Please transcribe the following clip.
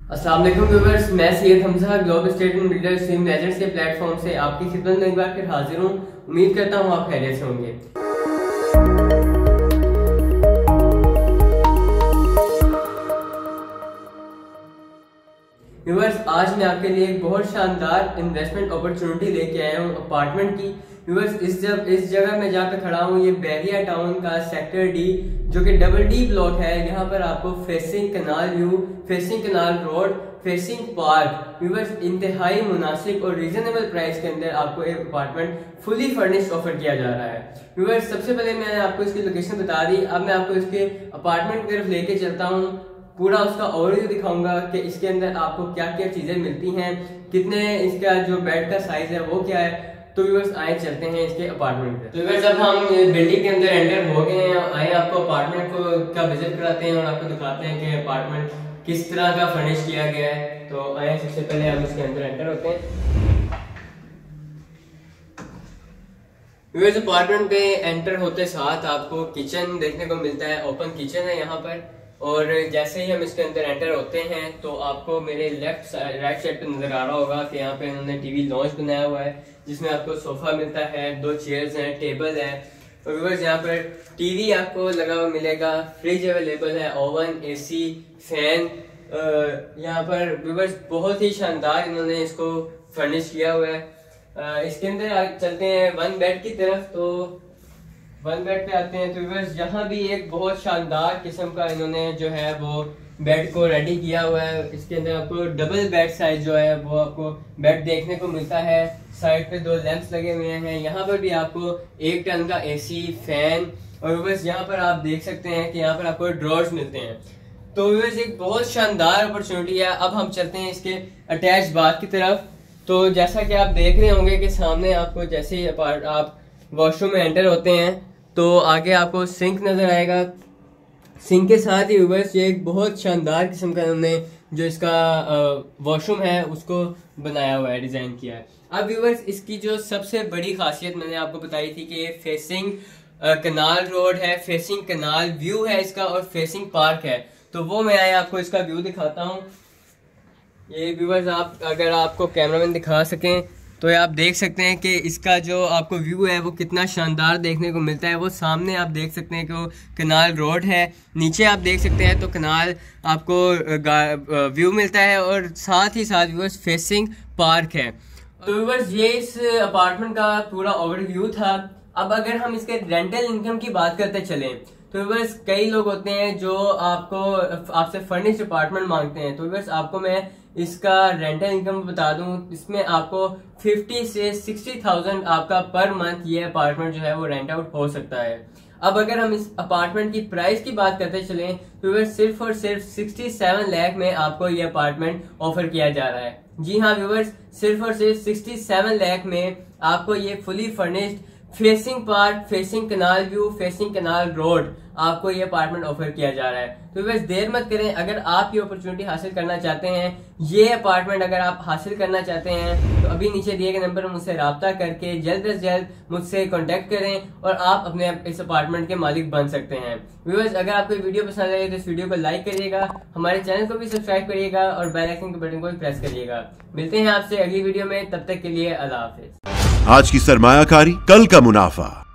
अस्सलाम वालेकुम व्यूअर्स, मैं Syed Hamza global state and builder stream agents के प्लेटफॉर्म से आपकी खिदमत में एक बार फिर हाजिर हूँ। उम्मीद करता हूँ आप खैरियत से होंगे। व्यूअर्स, आज मैं आपके लिए एक बहुत शानदार इन्वेस्टमेंट अपॉर्चुनिटी लेके आया हूँ अपार्टमेंट की। व्यूअर्स, इस जगह मैं जहाँ पे खड़ा हूँ ये बहरिया टाउन का सेक्टर डी जो कि डबल डी ब्लॉक है। यहाँ पर आपको facing canal view, facing canal road, facing park, viewers इंतहाई मुनासिब और रीजनेबल प्राइस के अंदर आपको एक अपार्टमेंट फुली फर्निश्ड ऑफर किया जा रहा है। व्यूअर्स, सबसे पहले मैंने आपको इसकी लोकेशन बता दी, अब मैं आपको इसके अपार्टमेंट की तरफ लेके चलता हूँ। पूरा उसका ओवरव्यू दिखाऊंगा कि इसके अंदर आपको क्या क्या चीजें मिलती हैं, कितने इसका जो बेड का साइज है वो क्या है। तो व्यूअर्स आए चलते हैं इसके अपार्टमेंट पे। तो व्यूअर्स अब हम बिल्डिंग के अंदर एंटर हो गए हैं, आए आपको अपार्टमेंट को का विजिट कराते हैं और आपको दिखाते हैं कि अपार्टमेंट किस तरह का फर्निश किया गया है। तो आए सबसे पहले हम इसके अंदर एंटर होते हैं। व्यूअर्स, अपार्टमेंट पे एंटर होते साथ आपको किचन देखने को मिलता है, ओपन किचन है यहाँ पर। और जैसे ही हम इसके अंदर एंटर होते हैं तो आपको मेरे राइट साइड पे नजर आ रहा होगा कि यहाँ पे इन्होंने टीवी लॉन्च बनाया हुआ है जिसमें आपको सोफा मिलता है, 2 चेयर्स हैं, टेबल है। और व्यूअर्स यहाँ पर टीवी आपको लगा हुआ मिलेगा, फ्रिज अवेलेबल है, ओवन, एसी, फैन। यहाँ पर व्यूअर्स बहुत ही शानदार इन्होंने इसको फर्निश किया हुआ है। इसके अंदर चलते हैं 1 बेड की तरफ। तो 1 बेड पे आते हैं तो व्यूअर्स यहाँ भी एक बहुत शानदार किस्म का इन्होंने जो है वो बेड को रेडी किया हुआ है। इसके अंदर आपको डबल बेड साइज जो है वो आपको बेड देखने को मिलता है। साइड पे 2 लैंप्स लगे हुए हैं। यहाँ पर भी आपको 1 टन का एसी, फैन और व्यूअर्स यहाँ पर आप देख सकते हैं कि यहाँ पर आपको ड्रॉर्स मिलते हैं। तो व्यूअर्स एक बहुत शानदार अपॉर्चुनिटी है। अब हम चलते हैं इसके अटैच बाथ की तरफ। तो जैसा कि आप देख रहे होंगे कि सामने आपको जैसे ही आप वॉशरूम में एंटर होते हैं तो आगे आपको सिंक नजर आएगा। सिंक के साथ ही व्यूअर्स ये एक बहुत शानदार किस्म का उन्होंने जो इसका वॉशरूम है उसको बनाया हुआ है, डिजाइन किया है। अब व्यूअर्स इसकी जो सबसे बड़ी खासियत मैंने आपको बताई थी कि ये फेसिंग कनाल रोड है, फेसिंग कनाल व्यू है इसका और फेसिंग पार्क है। तो वो मैं आपको इसका व्यू दिखाता हूँ। ये व्यूअर्स आप अगर आपको कैमरामैन दिखा सकें तो आप देख सकते हैं कि इसका जो आपको व्यू है वो कितना शानदार देखने को मिलता है। वो सामने आप देख सकते हैं कि वो कनाल रोड है, नीचे आप देख सकते हैं तो कनाल आपको व्यू मिलता है और साथ ही साथ व्यूअर्स फेसिंग पार्क है। तो व्यूअर्स ये इस अपार्टमेंट का पूरा ओवरव्यू था। अब अगर हम इसके रेंटल इनकम की बात करते चलें तो व्यूअर्स कई लोग होते हैं जो आपसे फर्निश्ड अपार्टमेंट मांगते हैं। तो व्यूअर्स आपको मैं इसका रेंटल इनकम बता दूं, इसमें आपको 50 से 60,000 आपका पर मंथ ये अपार्टमेंट जो है वो रेंट आउट हो सकता है। अब अगर हम इस अपार्टमेंट की प्राइस की बात करते चलें तो व्यूअर्स सिर्फ और सिर्फ 67 लाख में आपको ये अपार्टमेंट ऑफर किया जा रहा है। जी हाँ व्यूअर्स, सिर्फ और सिर्फ 67 लाख में आपको ये fully furnished facing park, facing canal view, facing canal road आपको ये अपार्टमेंट ऑफर किया जा रहा है। तो बस देर मत करें, अगर आप ये अपॉर्चुनिटी हासिल करना चाहते हैं, ये अपार्टमेंट अगर आप हासिल करना चाहते हैं तो अभी नीचे दिए गए नंबर पर मुझसे राब्ता करके जल्द से जल्द मुझसे कांटेक्ट करें और आप अपने इस अपार्टमेंट के मालिक बन सकते हैं। व्यूअर्स अगर आपको वीडियो पसंद आए तो इस वीडियो को लाइक करिएगा, हमारे चैनल को भी सब्सक्राइब करिएगा और बेल आइकन के बटन को भी प्रेस करिएगा। मिलते हैं आपसे अगली वीडियो में, तब तक के लिए अल्लाह हाफिज। आज की सरमायाकारी, कल का मुनाफा।